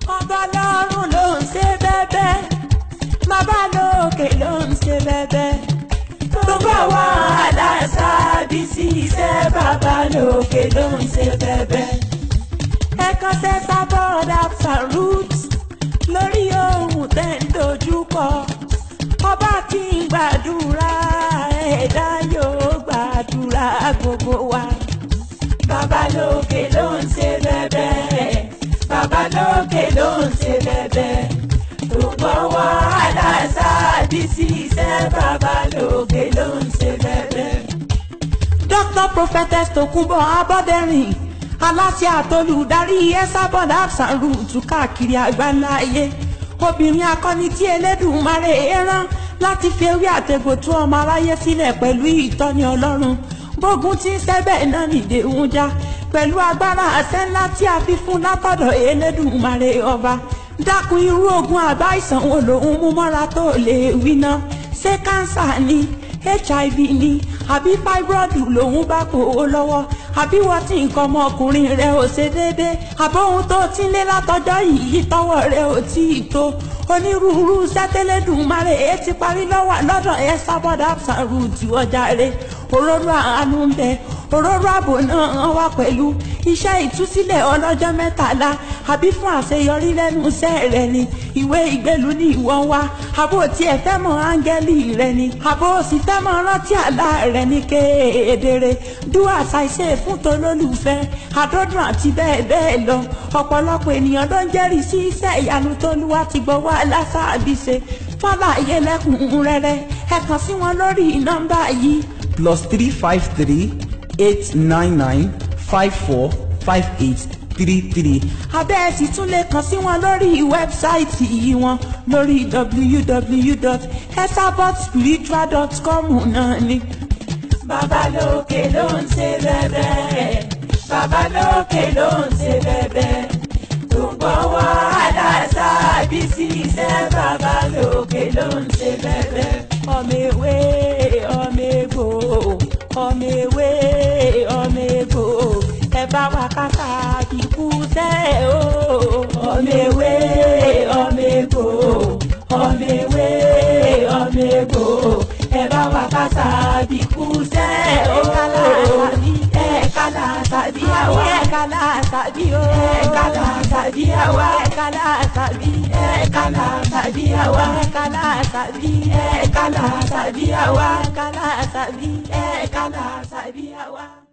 ọba lọ́run ló ń ṣe bẹ́bẹ́ bàbá lókè ló ń ṣe bẹ́bẹ́ gbogbo wàhálà sábì sí iṣẹ́ bàbá lókè ló ń ṣe bẹ́bẹ́. ẹ̀kan tẹ́sà bọ́ọ̀dà Roots lórí ohun tẹ́ ń dojúkọ ọba tí ń gbàdúrà ẹ̀dá yóò gbàdúrà gbogbo wa. bàbá lókè ló ń ṣe bẹ́bẹ́ bàbá lókè ló ń ṣe bẹ́bẹ́ gbogbo wàhálà sábì sí iṣẹ́ bàbá lókè ló ń ṣe bẹ́bẹ́. Dr. Prophetess Tokunbo Aboderin aláṣẹ àtolùdarí Esabod Herbs and Roots káàkiri àgbáńlá ayé obìnrin akọni tí Elédùmarè rán láti fi ewé àtegbò tú ọmọ aráyé sílẹ̀ pẹ̀lú ìtọ́ni Ọlọ́run bógun tí ń sẹ́bẹ̀ náà nìdè ń já pẹ̀lú agbára àṣẹ ńlá tí a fi fún látọ̀dọ̀ Elédùmarè ọba dákun irú ogun àbá ìsàn wo lòun mú mọ́ra tó lè wí ná ṣé kánsà ni HIV ni àbí fibroid lòun bá kó o lọ́wọ́ àbí wọ́n tí nǹkan ọmọkùnrin rẹ̀ ò ṣe déédéé àbóhun tó ti ń lé látọjọ́ yìí tọwọ́ rẹ̀ ò tí ì tó onírúurú sẹ́tẹ́lẹ́dùmarè ti parí lọ́dọ̀ Esabod Herbs and Roots ọjà rẹ̀ òróró àánú ń bẹ òróró ààbò náà wà pẹ̀lú iṣẹ́ ìtúsílẹ̀ ọlọ́jọ́ 13 àbí fún àṣeyọrí lẹ́nu iṣẹ́ rẹ̀ ni ìwé ìgbélú ní ìwọ̀n wa àbò tí ẹ fẹ́ mọ áńgẹ́lì rẹ̀ ni àbò sì fẹ́ mọ rántí àlá rẹ̀ ní kedere do as I say fún tolólùfẹ́ àdọ́dún àti bẹ́ẹ̀ bẹ́ẹ̀ lọ ọ̀pọ̀lọpọ̀ ènìyàn ló ń jẹ́rìí sí iṣẹ́ ìyanu t'Olúwa ti gbọ́wọ́ aláṣàbíṣe fọ́láyé lẹ́kùnrẹ́rẹ́ ẹ kàn sí wọn lórí nọ́mbà yìí +353 899 545833. abẹ́ ẹ sì tún lè kàn sí wọn lórí wẹ́bsáìtì yìí wọn lórí www.esabodspiritual.com náà ni. bàbá lókè ló ń ṣe bẹ́bẹ́ bàbá lókè ló ń ṣe bẹ́bẹ́ gbogbo wàhálà sábì sí iṣẹ́ bàbá lókè ló ń ṣe bẹ́bẹ́. ọmọ ewé ọmọ egbò ọmọ ewé ọmọ egbò ẹ bá wa kásá kíkú sẹ́ o. ọmọ ewé ọmọ egbò ọmọ ewé ọmọ egbò ẹ bá wa kásá kíkú sẹ́ o. ẹ̀kálá tàbí àwa ẹ̀kálá tàbí o ẹ̀kálá tàbí àwa ẹ̀kálá tàbí ẹ̀kálá tàbí àwa ẹ̀kálá tàbí ẹ̀kálá tàbí àwa ẹ̀kálá tàbí ẹ̀kálá tàbí àwa.